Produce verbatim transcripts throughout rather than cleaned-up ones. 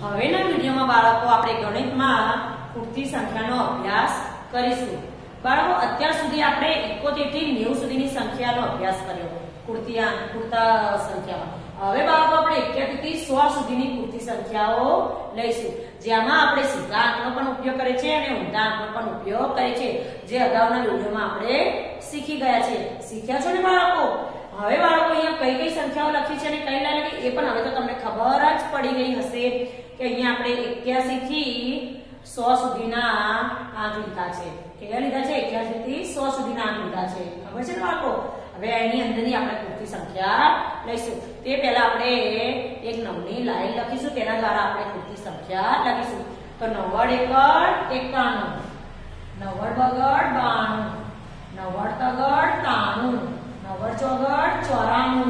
હવેના વિડીયોમાં બાળકો આપણે ગણિતમાં ખૂટતી સંખ્યાનો અભ્યાસ કરીશું। બાળકો અત્યાર સુધી આપણે એકોતેર થી નેવું સુધીની સંખ્યાનો અભ્યાસ કર્યો ખૂટતી ખૂટતા સંખ્યામાં। હવે બાળકો આપણે એક્યાસી થી સો સુધીની ખૂટતી સંખ્યાઓ લઈશું, જેમાં આપણે સીધા આંકનો પણ ઉપયોગ કરે છે અને ઊંધા આંકનો પણ ઉપયોગ કરે છે, જે અગાઉના વિડીયોમાં આપણે શીખી ગયા છે। શીખ્યા છો ને બાળકો? હવે બાળકો અહીંયા કઈ કઈ સંખ્યાઓ લખી છે અને કઈ ના લખી એ પણ હવે તો તમને ખબર જ પડી ગઈ હશે કે અહીંયા આપણે એક્યાસી થી સો સુધીના આંક લીધા છે। કેટલા લીધા છે? એક્યાસી થી સો સુધીના આંક લીધા છે, ખબર છે ને બાળકો? હવે એની અંદરની આપણે ખૂટતી સંખ્યા લઈશું। તે પહેલા આપણે એક નવની લાઈન લખીશું, તેના દ્વારા આપણે ખૂટતી સંખ્યા લખીશું। તો નવ્વદ એકડ એકાણું, નવ્વદ બગડ બાણું, નવ્વદ તગડ ત્રાણું, નવ્વદ ચોગડ ચોરાણું,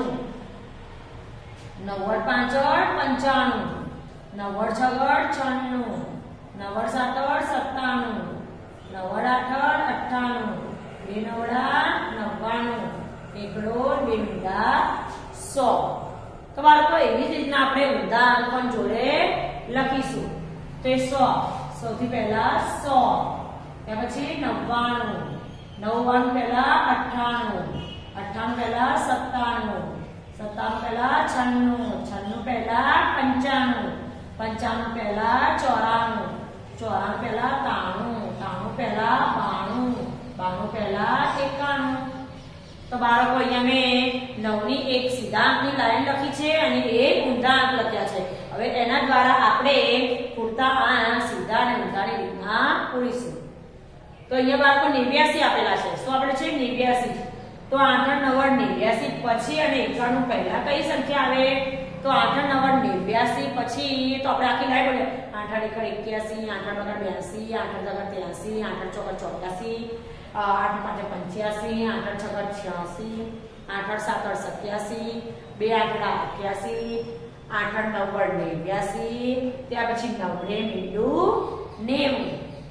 નવ્વદ પાંચડ પંચાણું, નવ્વદ છગડ છન્નું, નવ્વદ સાતડ સત્તાણું, નવ્વદ આઠડ અઠ્ઠાણું, બે નવડા નવ્વાણું, એકડો બે ઊંધા સો। તો બાળકો એવી જ રીતના આપણે ઊંધા આંક પણ જોડે લખીશું। તો એ સો, સૌથી પહેલા સો, ત્યાર પછી નવ્વાણું, નવ્વાણું પહેલા અઠ્ઠાણું, અઠ્ઠાણું પહેલા સત્તાણું, સત્તાણું પહેલા છન્નું, છન્નું પહેલા પંચાણું, પંચાણું પહેલા ચોરાણું, ચોરાણું પહેલા ત્રાણું, ત્રાણું પહેલા બાણું, બાણું પહેલા એકાણું। તો બાળકો અહીંયા મેં નવની એક સીધા આંકની લાઈન લખી છે અને એક ઊંધા આંક લખ્યા છે। હવે એના દ્વારા આપણે ખૂટતા આંક સીધા અને ઊંધાની રીતના પૂરીશું। તો અહીંયા બાળકો નેવ્યાસી આપેલા છે, શું આપેલું છે? નેવ્યાસી। તો આઠ નવ્વદ નેવ્યાસી પછી અને એકાણું પહેલા કઈ સંખ્યા આવે? તો આઠ નવ્વદ નેવ્યાસી પછી તો આપણે આખી લાઈન બોલે આઠ એકડ એક્યાસી, આઠ બગડ બ્યાસી, આઠ તગડ ત્યાસી, આઠ ચોગડ ચોર્યાસી, આઠ પાંચ પંચ્યાસી, આઠ છગડ છ્યાસી, આઠ સાતડ સત્યાસી, બે આઠડા અઠ્યાસી, આઠ નવ્વદ નેવ્યાસી, ત્યાર પછી નવને મીંડું નેવું,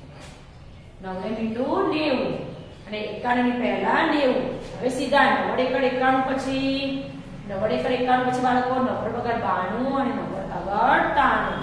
નવને મીંડું નેવું અને એકાણું ની પહેલા નેવું। હવે સીધા નવ્વદ એકડ એકાણું પછી નવ્વદ એકડ એકાણું પછી બાળકો નવ્વદ બગડ બાણું અને નવ્વદ તગડ ત્રાણું।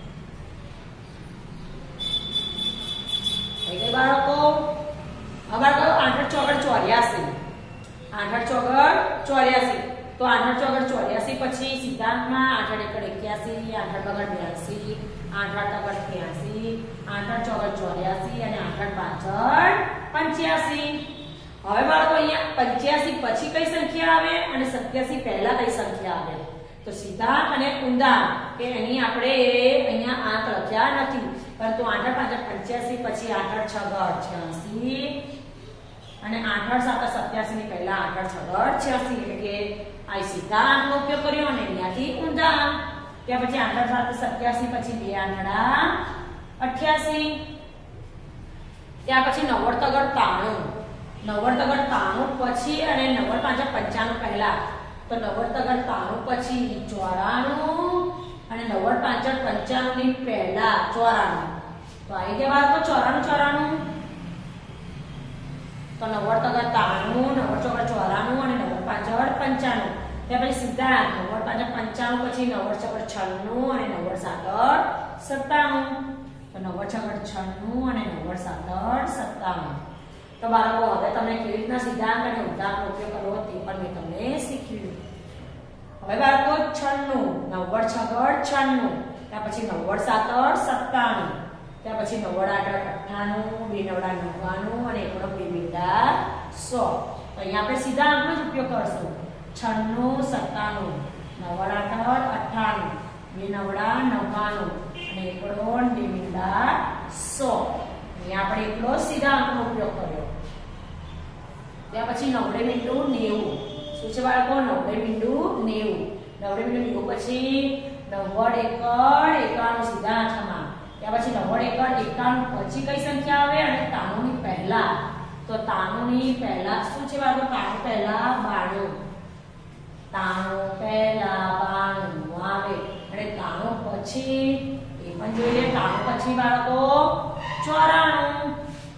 થઈ ગઈ બાળકો? હવે બાળકો આઠ ચોગડ ચોર્યાસી, આઠ ચોગડ ચોર્યાસી। તો આઠ ચોગડ ચોર્યાસી પછી સિદ્ધાંતમાં આઠ એકડ એક્યાસી, આઠ બગડ બ્યાસી, આઠ તગડ ત્યાસી, આઠ ચોગડ ચોર્યાસી અને આઠ પાછળ પંચ્યાસી। હવે બાળકો અહીંયા પંચ્યાસી પછી કઈ સંખ્યા આવે અને સત્યાસી પહેલા કઈ સંખ્યા આવે? તો સીધા અને ઊંધા કે એની આપણે અહીંયા આંક લખ્યા નથી, પરંતુ આઠ પાંચ પંચ્યાસી પછી આઠ છગડ છ્યાસી અને આઠ સાત સત્યાસી ની પહેલા આઠ છગડ છ્યાસી, એટલે કે આ સીધા આંકનો ઉપયોગ કર્યો અને અહીંયાથી ઊંધા। ત્યાર પછી આઠ સાત સત્યાસી પછી બે આઠડા અઠ્યાસી, ત્યાર પછી નવ્વદ તગડ ત્રાણું, નવ્વદ તગડ ત્રાણું પછી અને નવ્વદ પાંચ પંચાણું પહેલા, તો નવ્વદ તગડ ત્રાણું પછી ચોરાણું અને નવ્વદ પાંચ પંચાણું ની પહેલા ચોરાણું। તો આવી ગયા બાળકો ચોરાણું ચોરાણું। તો નવ્વદ તગડ ત્રાણું, નવ્વદ ચોગડ ચોરાણું અને નવ્વદ પાંચડ પંચાણું। ત્યાર પછી સીધા નવ્વદ પાંચ પંચાણું પછી નવ્વદ ચોગડ છન્નું અને નવ્વદ સાતડ સત્તાણું। તો નવ્વદ છગડ છન્નું અને નવ્વદ સાતડ સત્તાણું। તો બાળકો હવે તમને કેવી રીતના સિદ્ધાંત અને ઉદાહરણનો ઉપયોગ કરવો તે પણ મેં તમને શીખવ્યું। હવે બાળકો છન્નું, નવ્વદ છગડ છન્નું, ત્યાર પછી નવ્વદ સાતડ સત્તાણું, ત્યાર પછી નવ્વદ આઠ અઠ્ઠાણું, બે નવડા નવ્વાણું અને એકડો બે મીંડા સો। તો અહીંયા આપણે સીધા આંકનો જ ઉપયોગ કરશું। છન્નું સત્તાણું, નવ્વદ આઠ અઠ્ઠાણું, બે નવડા નવ્વાણું અને એકડો બે મીંડા સો। અહીંયા આપણે એકલો સીધા આંકનો ઉપયોગ કર્યો। ત્યાર પછી નવડે મીંડું નેવું, શું છે બાળકો? નવડે મીંડું નેવું, નવડે મીંડું નેવું પછી નવ્વદ એકડ એકાણું સીધા આંકમાં, ત્યાર પછી નવ્વદ એકડ એકાણું પછી કઈ સંખ્યા આવે અને ત્રાણું ની પહેલા? તો ત્રાણું ની પહેલા શું છે બાળકો? ત્રાણું પહેલા બાણું, ત્રાણું પહેલા બાણું આવે અને ત્રાણું પછી એ પણ જોઈ લે, ત્રાણું પછી બાળકો ચોરાણું।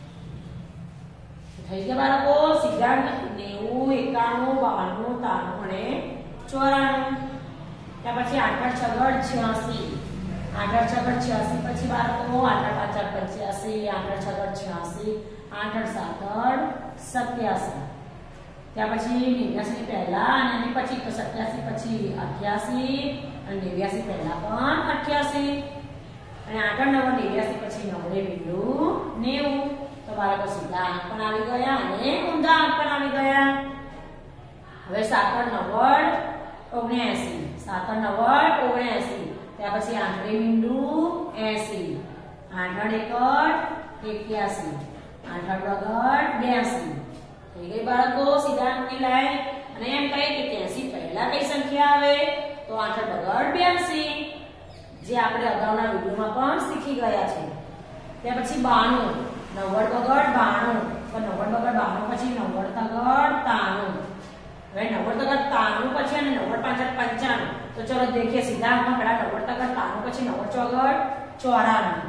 થઈ ગયા બાળકો સીધા નેવું, એકાણું, બાણું, ત્રાણું અને ચોરાણું। ત્યાર પછી આઠ છગડ છ્યાસી, આઠ છગડ છ્યાસી પછી બાળકો આઠ પાંચ પંચ્યાસી આઠ છગડ છ્યાસી આઠ સાત સત્યાસી ત્યાં પછી નેવ્યાસી ની પહેલા અને એની પછી તો સત્યાસી પછી અઠ્યાસી અને નેવ્યાસી પહેલા પણ અઠ્યાસી અને આગળ નવ નેવ્યાસી પછી નવડે બીજું નેવું તો બાળકો સીધા આંક પણ આવી ગયા અને ઊંધા આંક પણ આવી ગયા હવે સાતર નવ્વદ ઓગણ્યાસી સાતર નવ્વદ ઓગણ્યાસી ત્યાં પછી આઠડે મીંડું એસી આઠડ એકડ એક્યાસી આઠડ બગડ બ્યાસી થઈ ગઈ બાળકો સીધા આંકની લાઈન અને એમ કહે કે ત્યાંસી પહેલા કઈ સંખ્યા આવે તો આઠડ બગડ બ્યાસી જે આપણે અગાઉના વિડિયોમાં પણ શીખી ગયા છે ત્યાર પછી બાણું નવ્વદ બગડ બાણું તો નવ્વદ બગડ બાણું પછી નવ્વદ તગડ તાણું હવે નવ્વદ તગડ તાણું પછી અને નવ્વદ પાંચ પંચાણું તો ચલો देखिए सीधा આંકમાં પેલા નવ્વદ તગડ તાણું પછી નવ્વદ ચોગડ ચોરાણું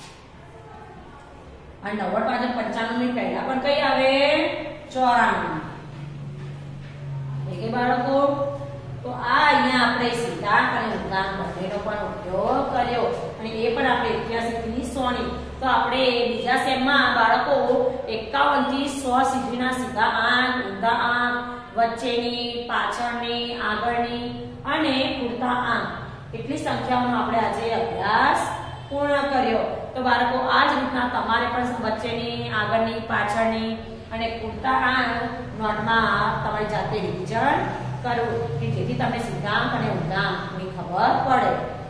અને નવ્વદ પાંચ પંચાણું ની પહેલા પણ કઈ આવે ચોરાણું ठीक है बाळકો તો આ અહીંયા આપણે સીધા અને ઊંધા બંનેનો પણ ઉપયોગ કર્યો અને એ પણ આપણે એક્યાસી થી સો ની તો આપણે બીજા સેમમાં બાળકો એકાવન થી સો સુધીના સીધા આંક ઊંધા આંક વચ્ચેની પાછળની આગળની અને પૂરતા આંક એટલી સંખ્યાઓનો આપણે આજે અભ્યાસ પૂર્ણ કર્યો તો બાળકો આ જ રીતના તમારે પણ વચ્ચેની આગળની પાછળની અને પૂરતા આંક નોટમાં તમારી જાતે રિવિઝન કરવું કે જેથી તમને સીધા આંક અને ઊંધા આંકની ખબર પડે।